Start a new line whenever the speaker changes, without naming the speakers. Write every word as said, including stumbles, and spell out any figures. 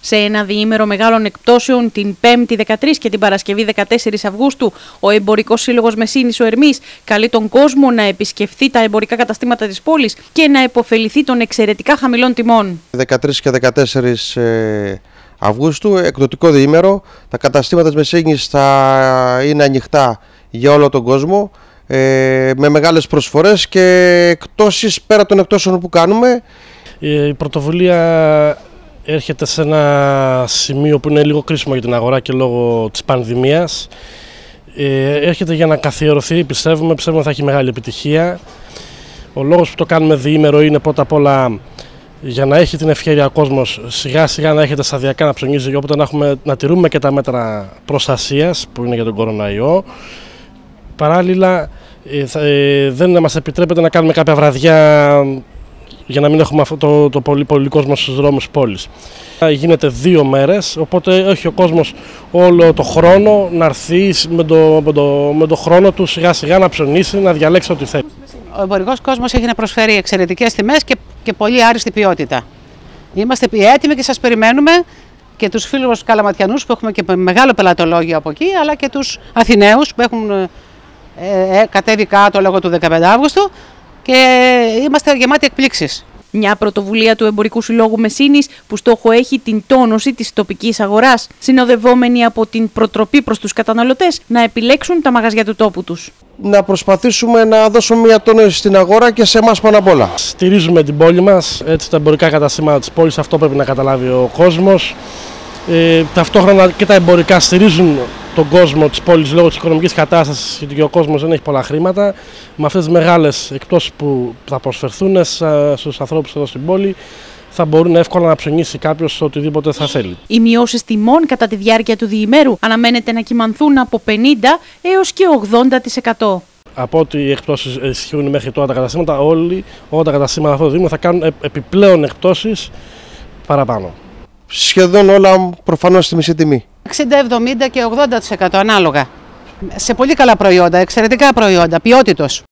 Σε ένα διήμερο μεγάλων εκπτώσεων την Πέμπτη δεκατρείς και την Παρασκευή δεκατέσσερις Αυγούστου, ο Εμπορικός Σύλλογος Μεσίνης ο Ερμής καλεί τον κόσμο να επισκεφθεί τα εμπορικά καταστήματα της πόλης και να επωφεληθεί των εξαιρετικά χαμηλών τιμών.
δεκατρείς και δεκατέσσερις Αυγούστου, εκδοτικό διήμερο, τα καταστήματα της Μεσίνης θα είναι ανοιχτά για όλο τον κόσμο, με μεγάλες προσφορές και εκπτώσεις πέρα των εκπτώσεων που κάνουμε.
Η πρωτοβουλία έρχεται σε ένα σημείο που είναι λίγο κρίσιμο για την αγορά και λόγω της πανδημίας. Έρχεται για να καθιερωθεί, πιστεύουμε, πιστεύουμε θα έχει μεγάλη επιτυχία. Ο λόγος που το κάνουμε διήμερο είναι πρώτα απ' όλα για να έχει την ευκαιρία ο κόσμος σιγά σιγά να έχετε σταδιακά να ψωνίζει, οπότε να, έχουμε, να τηρούμε και τα μέτρα προστασίας που είναι για τον κοροναϊό. Παράλληλα, δεν μας επιτρέπεται να κάνουμε κάποια βραδιά για να μην έχουμε αυτό το, το πολύ, πολύ κόσμο στους δρόμους της πόλης. Γίνεται δύο μέρες, οπότε έχει ο κόσμος όλο το χρόνο να έρθει με το, με, το, με το χρόνο του σιγά σιγά να ψωνίσει, να διαλέξει ό,τι θέλει.
Ο εμπορικός κόσμος έχει να προσφέρει εξαιρετικές τιμές και, και πολύ άριστη ποιότητα. Είμαστε έτοιμοι και σας περιμένουμε και τους φίλους Καλαματιανούς που έχουμε και μεγάλο πελατολόγιο από εκεί, αλλά και τους Αθηναίους που έχουν ε, ε, κατέβει κάτω λόγω του δεκαπέντε Αυγούστου και είμαστε γεμάτοι εκπλήξεις.
Μια πρωτοβουλία του Εμπορικού Συλλόγου Μεσίνης που στόχο έχει την τόνωση της τοπικής αγοράς, συνοδευόμενη από την προτροπή προς τους καταναλωτές να επιλέξουν τα μαγαζιά του τόπου τους.
Να προσπαθήσουμε να δώσουμε μια τόνωση στην αγορά και σε εμάς πάνω απ' όλα.
Στηρίζουμε την πόλη μας, έτσι τα εμπορικά καταστήματα της πόλης, αυτό πρέπει να καταλάβει ο κόσμος. Ε, ταυτόχρονα και τα εμπορικά στηρίζουν τον κόσμο της πόλης λόγω της οικονομικής κατάστασης, γιατί ο κόσμος δεν έχει πολλά χρήματα. Με αυτές τις μεγάλες εκπτώσεις που θα προσφερθούν στους ανθρώπους εδώ στην πόλη, θα μπορούν εύκολα να ψωνίσει κάποιος οτιδήποτε θα θέλει.
Οι μειώσεις τιμών κατά τη διάρκεια του διημέρου αναμένεται να κυμανθούν από πενήντα έως και ογδόντα τοις εκατό.
Από ό,τι οι εκπτώσεις ισχύουν μέχρι τώρα τα καταστήματα, όλοι όλα τα καταστήματα αυτό το δήμο θα κάνουν επιπλέον εκπτώσεις παραπάνω.
Σχεδόν όλα προφανώς στη μισή τιμή.
εξήντα, εβδομήντα και ογδόντα τοις εκατό ανάλογα. Σε πολύ καλά προϊόντα, εξαιρετικά προϊόντα, ποιότητος.